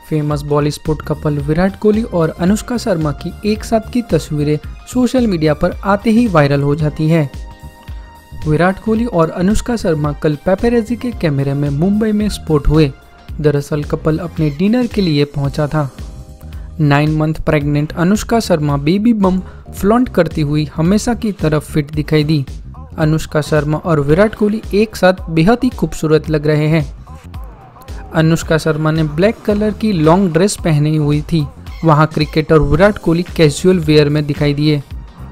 Famous Bollywood couple Virat Kohli और अनुष्का शर्मा की एक साथ की तस्वीरें सोशल मीडिया पर आते ही वायरल हो जाती है। विराट कोहली और अनुष्का शर्मा कल पेपरेजी के कैमरे में मुंबई में स्पॉट हुए। दरअसल कपल अपने डिनर के लिए पहुंचा था। 9 month pregnant Anushka Sharma baby bump flaunt करती हुई हमेशा की तरफ फिट दिखाई दी। अनुष्का शर्मा और विराट कोहली एक साथ बेहद ही खूबसूरत लग रहे हैं। अनुष्का शर्मा ने ब्लैक कलर की लॉन्ग ड्रेस पहनी हुई थी, वहां cricketer Virat Kohli casual wear में दिखाई दिए।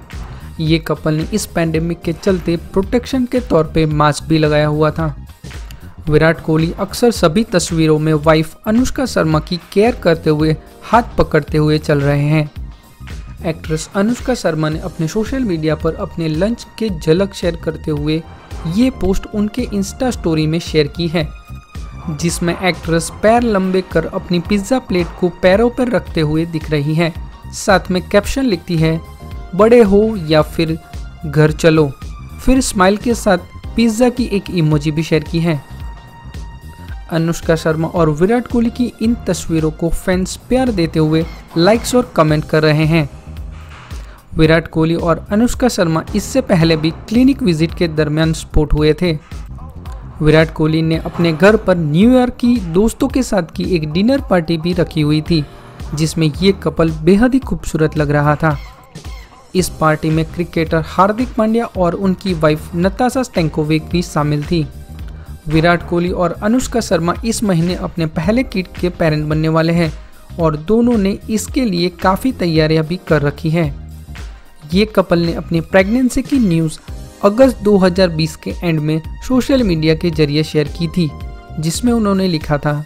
ये कपल ने इस पैंडेमिक के चलते प्रोटेक्शन के तौर पे मास्क भी लगाया हुआ था। विराट कोहली अक्सर सभी तस्वीरों में वाइफ अनुष्का शर्मा की केयर करते हुए हाथ पकड़ते हुए चल रहे हैं। एक्ट्रेस अनुष्का शर्मा ने अपने सोशल मीडिया पर अपने लंच के झलक शेयर करते हुए ये पोस्ट उनके इंस्टा स्टोरी में शेयर की है, जिसमें एक्ट्रेस पैर लंबे कर अपनी पिज्ज़ा प्लेट को पैरों पर रखते हुए दिख रही हैं। साथ में कैप्शन लिखती है, बड़े हो या फिर घर चलो। फिर स्माइल के साथ पिज्ज़ा की एक इमोजी भी शेयर की है। अनुष्का शर्मा और विराट कोहली की इन तस्वीरों को फैंस प्यार देते हुए लाइक्स और कमेंट कर रहे हैं। विराट कोहली और अनुष्का शर्मा इससे पहले भी क्लिनिक विजिट के दरमियान स्पॉट हुए थे। विराट कोहली ने अपने घर पर न्यू ईयर की दोस्तों के साथ की एक डिनर पार्टी भी रखी हुई थी, जिसमें ये कपल बेहद ही खूबसूरत लग रहा था। इस पार्टी में क्रिकेटर हार्दिक पांड्या और उनकी वाइफ नताशा स्टैंकोविक भी शामिल थी। विराट कोहली और अनुष्का शर्मा इस महीने अपने पहले किड के पेरेंट बनने वाले हैं और दोनों ने इसके लिए काफ़ी तैयारियां भी कर रखी हैं। ये कपल ने अपनी प्रेगनेंसी की न्यूज़ अगस्त 2020 के एंड में सोशल मीडिया के जरिए शेयर की थी, जिसमें उन्होंने लिखा था,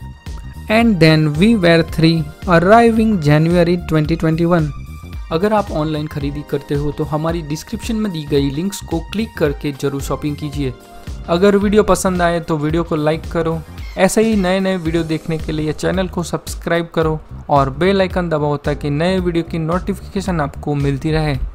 and then we were 3 arriving January 2021। अगर आप ऑनलाइन खरीदी करते हो तो हमारी डिस्क्रिप्शन में दी गई लिंक्स को क्लिक करके जरूर शॉपिंग कीजिए। अगर वीडियो पसंद आए तो वीडियो को लाइक करो। ऐसे ही नए नए वीडियो देखने के लिए चैनल को सब्सक्राइब करो और बेल आइकन दबाओ ताकि नए वीडियो की नोटिफिकेशन आपको मिलती रहे।